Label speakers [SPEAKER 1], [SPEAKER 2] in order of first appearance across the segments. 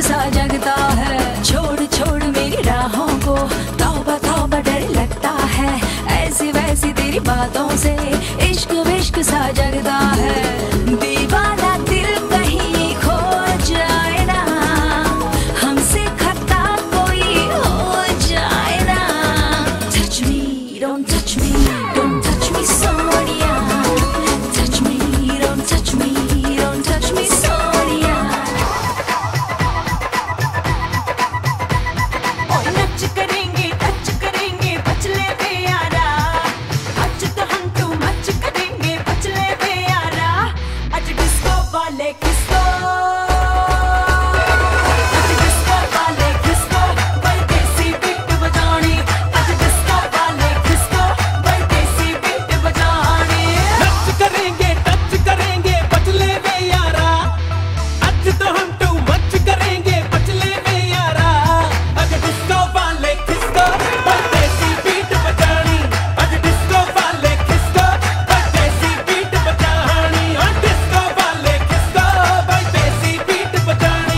[SPEAKER 1] सा जगता है। छोड़ छोड़ मेरी राहों को, तौबा तौबा डर लगता है। ऐसी वैसी तेरी बातों से इश्क विश्क सा जगता है। दीवाना दिल कहीं खो जाए ना, हमसे खता कोई हो जाए ना। Touch me, don't touch me, don't touch me Sonia. Touch me, don't touch me, don't touch me Sonia.
[SPEAKER 2] नच करेंगे टच करेंगे बचले बे यारा, आज तो हम टू मच करेंगे बचले बे यारा। आज डिस्को वाले किसको, आज डिस्को वाले किसको, बड़ी देसी बीट बजानी। आज डिस्को वाले किसको, बड़ी देसी बीट बजानी।
[SPEAKER 3] टच करेंगे बचले बे यारा, आज तो हम टू मच करेंगे बचले बे यारा। आज डिस्को वाले किसको, परदेसी बीट बजानी। आज डिस्को वाले किसको, परदेसी बीट बजानी। और डिस्को वाले किसको, परदेसी बीट बजानी।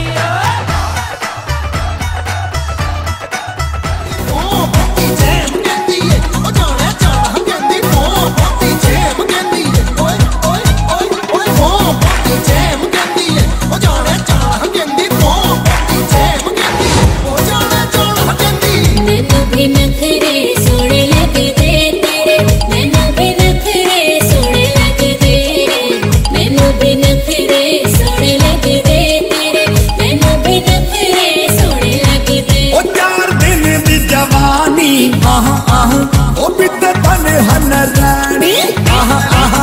[SPEAKER 4] मैनू भी नखरे सोने लगदे तेरे, मैनू भी नखरे सोने लगदे। मैनू भी नखरे सोने लगदे तेरे, मैनू भी नखरे सोने लगदे।
[SPEAKER 5] ओ 4 दिन दी जवानी आह आह, ओ बित तन हन रानी आह आह।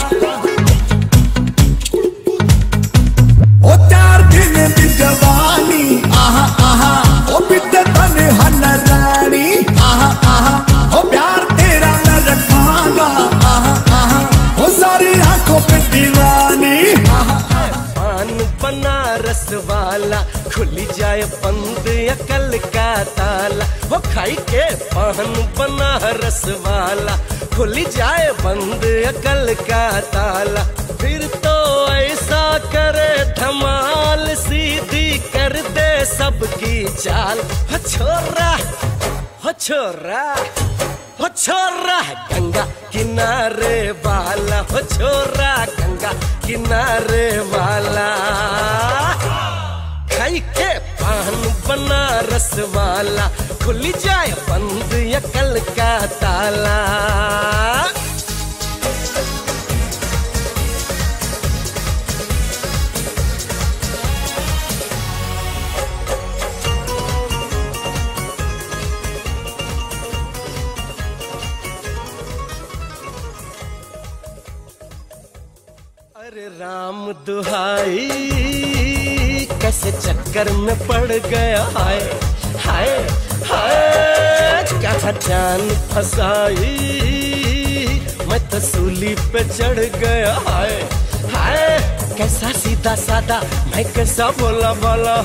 [SPEAKER 5] ओ 4 दिन दी जवानी आह आह, ओ बित तन हन रानी आह आह। ओ प्यार तेरा मैं रखांगा आह आह, ओ सारी आंखों पे दीवानी आह।
[SPEAKER 3] पान बनारस वाला खुल जाए बंद अकल का ताला। वो खाई के पान बनारस वाला खुल जाए बंद अकल का ताला। फिर तो ऐसा करे धमाल, सीधी कर दे सबकी चाल। हो छोरा, हो छोरा, हो छोरा गंगा किनारे वाला। हो छोरा गंगा किनारे वाला, खाई के पान बनारस वाला खुल जाए बंद अकल का ताला। अरे राम दुहाई, कैसे चक्कर में पड़ गया। हाय हाय हाय, कहाँ जान फसाई, मैं तो सूली पे चढ़ गया। हाय हाय, कैसा सीधा सादा, मैं कैसा बोला बाला।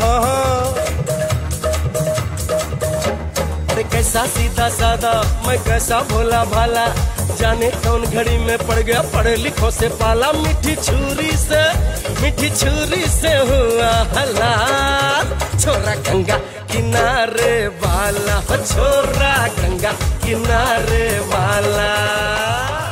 [SPEAKER 3] अरे कैसा सीधा सादा, मैं कैसा भोला भाला। जाने कौन घड़ी में पड़ गया पढ़े लिखों से पाला। मीठी छुरी से हुआ हलाल। छोरा गंगा किनारे वाला, छोरा गंगा किनारे वाला।